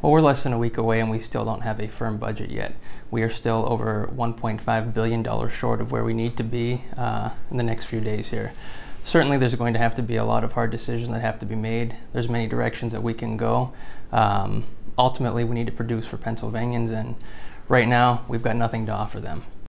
Well, we're less than a week away and we still don't have a firm budget yet. We are still over $1.5 billion short of where we need to be in the next few days here. Certainly there's going to have to be a lot of hard decisions that have to be made. There's many directions that we can go. Ultimately, we need to produce for Pennsylvanians, and right now we've got nothing to offer them.